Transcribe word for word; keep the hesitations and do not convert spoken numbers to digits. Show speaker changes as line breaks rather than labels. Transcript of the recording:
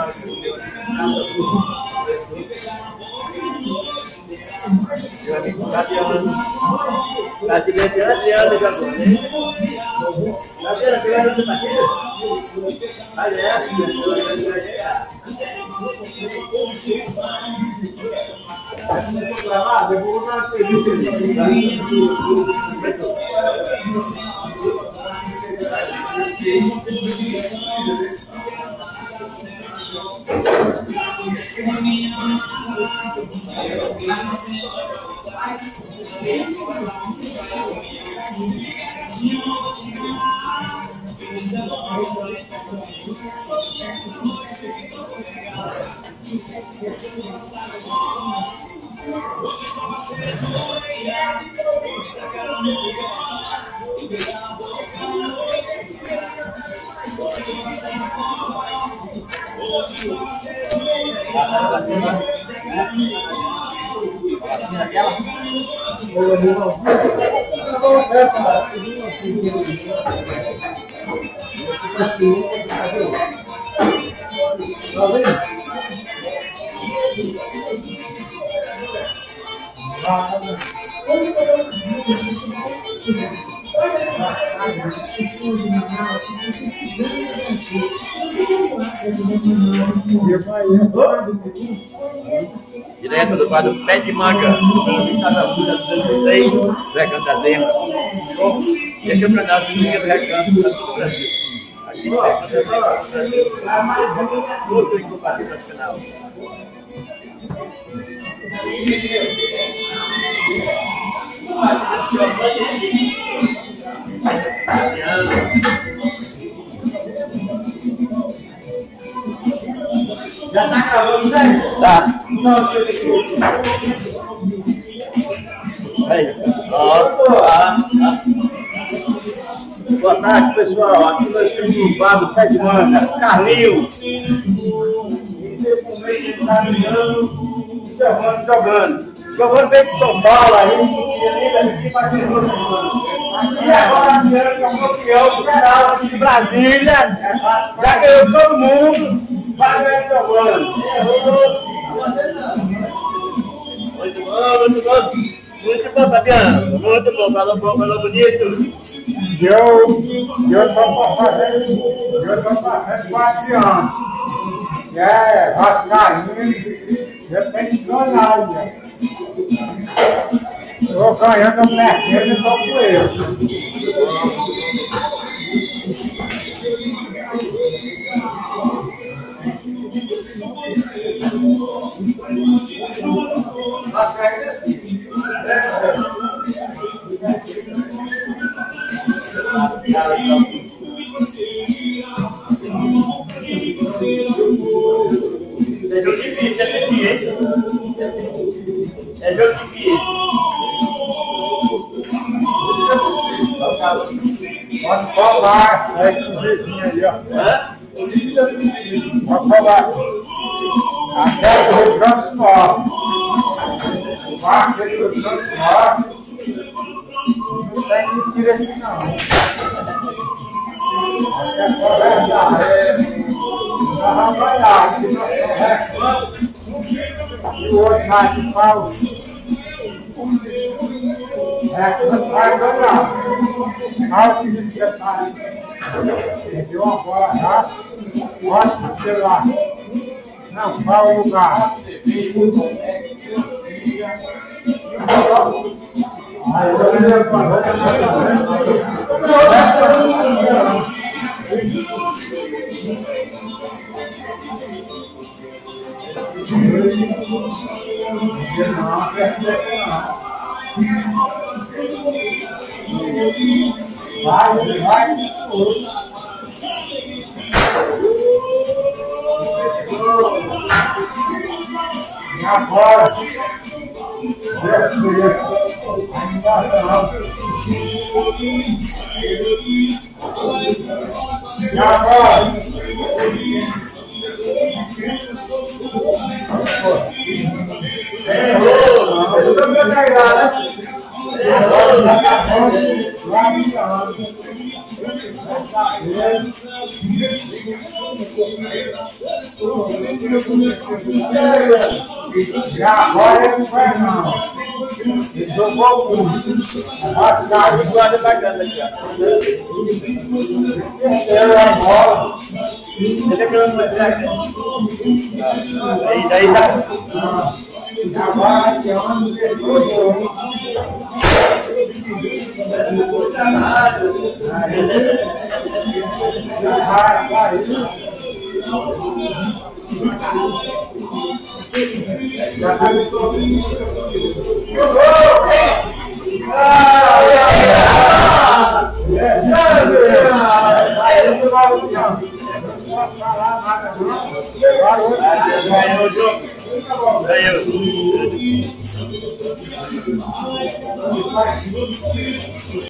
Direto do quadro Pé de Manga, pelo Estado da duzentos e seis, Recanto da Zema. E aqui é o canal do Liga do Recanto do Brasil. Aqui no Recanto da Zema, outro incompatível nacional.
Já tá acabando, né?
Tá.
Não, deixa eu ver.
Aí, ó, tá. Boa tarde, pessoal. Aqui nós estamos no bar do Pé de Manga, Carlinhos. Jogando, jogando. Jogando veio de São Paulo, aí não tinha nem daqui para aquele outro ano. E agora a Miana, que é o campeão do canal de Brasília, já ganhou todo mundo, vai ganhar jogando. Muito bom, muito bom. Muito bom, Fabiano. Muito bom, falou bom, falou bonito.
Eu, eu tô fazendo, eu tô fazendo quatro anos. É, vascaíno, eu tenho que ganhar, né? Eu vou ganhando a merda e tô com ele.
É jogo difícil, é difícil. É jogo difícil.
Pode falar, é esse vizinho aí, ó.
Hã?
Pode falar. Até o Rio Grande do Norte. O barco do Rio Grande do Norte. Não tem mentira aqui, não. É só verdade. Nós vamos ganhar, aqui nós estamos reclamando. E o outro mais de pau. É que nós vamos ganhar. Olha que detalhe. Perdeu uma bola rápida. Ótimo celular. Não, qual o lugar? Aí eu olhei para vai, vai. E agora? E agora? Eu tô me pegando, né? Já agora ele não vai não. Ele jogou tudo. Mas tá aí guarda bacana aqui, ó. Terceiro a bola.
Ele é grande, mas é aí, daí tá.
Já vai aqui, onde ele jogou. Já vai, vai. Já vai todo mundo.
Ganhou o jogo. Ganhou.